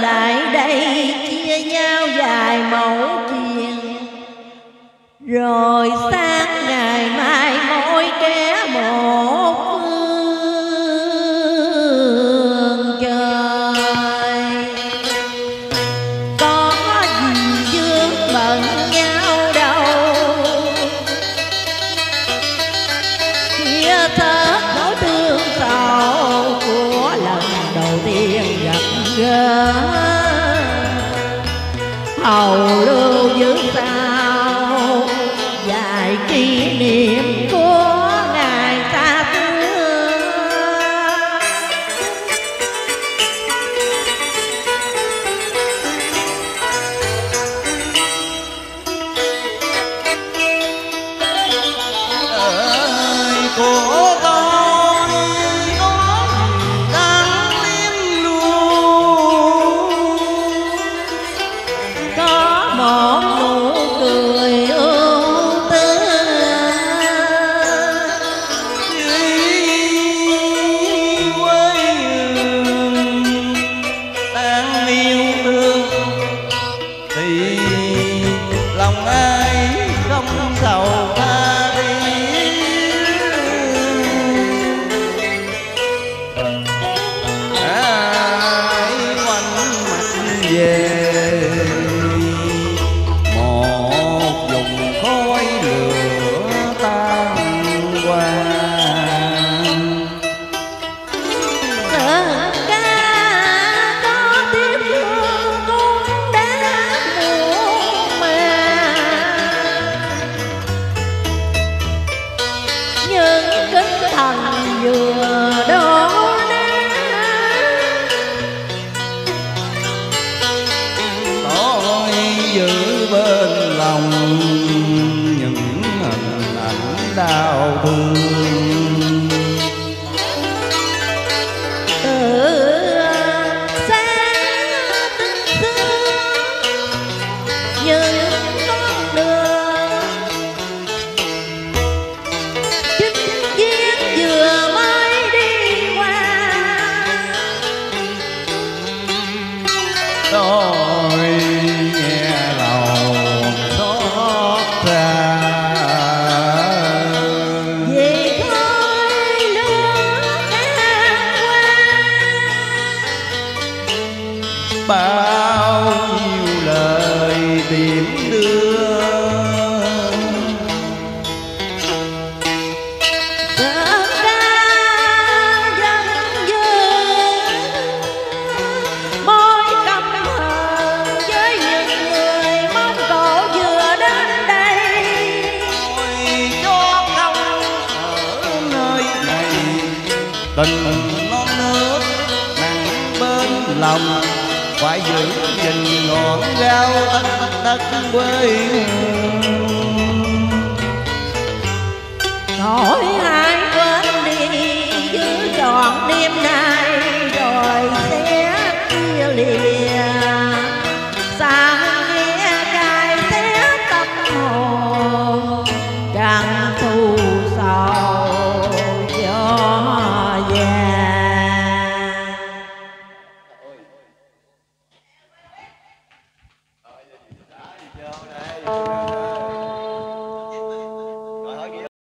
lại đây chia nhau vài mẫu chuyện, rồi sáng ngày mai mỗi kẻ một phương trời. Có gì vướng bận nhau đâu, chia sớt nỗi thương sầu của lần đầu tiên gặp gỡ. Hầu lưu giữ sao vài kỷ niệm của ngày xa xưa. Ơi của tôi có đáng liếm luôn, Có một nụ cười ưu tư quê đang yêu thương thì lòng ai không sầu tha đi. Ai quanh mặt về một vùng khói lửa tan qua. Cờ ca có tiếng thương cũng đã muộn màng, nhưng kính thần vừa đổ nát. Tôi giữ bên lòng những hình ảnh đau thương. Từ xa tích xưa những con đường chính viên vừa mới đi qua. Tôi nghe lòng xót xa Vì khói lửa ngang qua, bao nhiêu lời tiễn đưa. cờ ca vẫn vương môi căm hờn với những người mong cổ vừa đến đây. Tôi cho không ở nơi này, tình non nước nặng bên lòng, phải giữ gìn ngọn gao đất quê hương. Hỏi ai quên đi giữ trọn đêm nay, rồi sẽ chia lìa sang nghe cài xé tâm hồn, chẳng thù sầu cho già. Vô đây.